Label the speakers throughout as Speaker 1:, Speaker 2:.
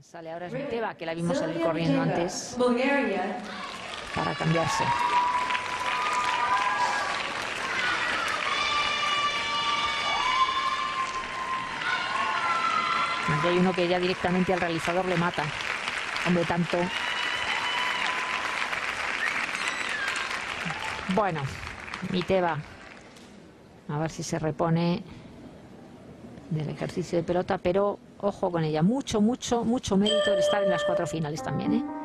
Speaker 1: Sale ahora es Miteva, que la vimos salir corriendo antes para cambiarse. Aquí hay uno que ya directamente al realizador le mata. Hombre, tanto. Bueno, Miteva. A ver si se repone del ejercicio de pelota, pero ojo con ella. Mucho mérito de estar en las 4 finales también, ¿eh?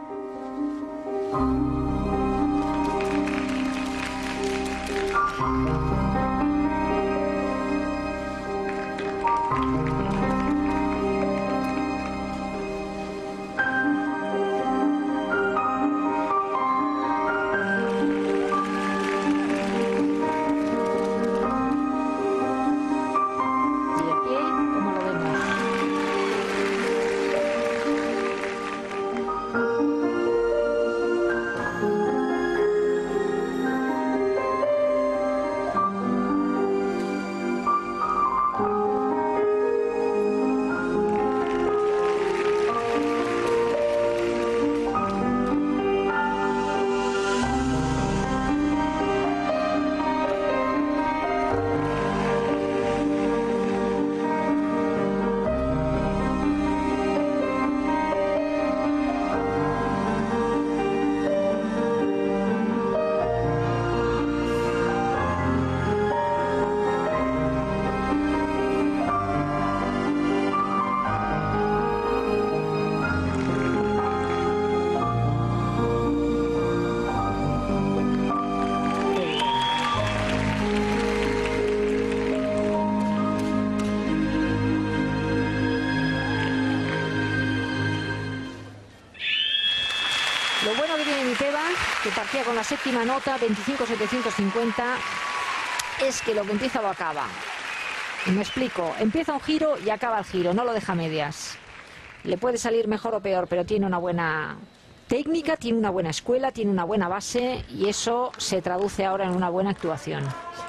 Speaker 1: Lo bueno que tiene Miteva, que partía con la 7ª nota, 25.750, es que lo que empieza lo acaba. Y me explico, empieza un giro y acaba el giro, no lo deja a medias. Le puede salir mejor o peor, pero tiene una buena técnica, tiene una buena escuela, tiene una buena base y eso se traduce ahora en una buena actuación.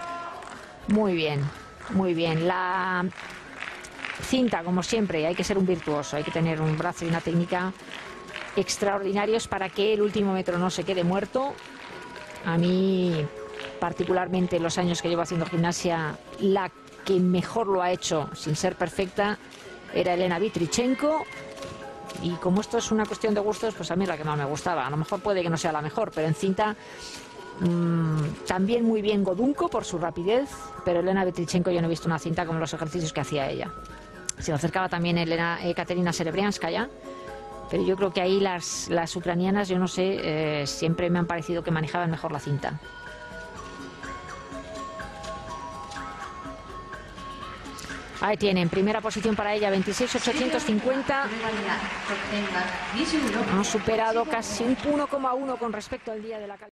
Speaker 1: Muy bien, muy bien. La cinta, como siempre, hay que ser un virtuoso, hay que tener un brazo y una técnica extraordinarios para que el último metro no se quede muerto. A mí, particularmente en los años que llevo haciendo gimnasia, la que mejor lo ha hecho, sin ser perfecta, era Elena Vitrichenko. Y como esto es una cuestión de gustos, pues a mí es la que más me gustaba. A lo mejor puede que no sea la mejor, pero en cinta también muy bien Godunko por su rapidez, pero Elena Vitrichenko yo no he visto una cinta como los ejercicios que hacía ella. Se le acercaba también Katerina Serebrianskaya. Pero yo creo que ahí las ucranianas, yo no sé, siempre me han parecido que manejaban mejor la cinta. Ahí tienen, primera posición para ella, 26.850. Han superado casi un 1,1 con respecto al día de la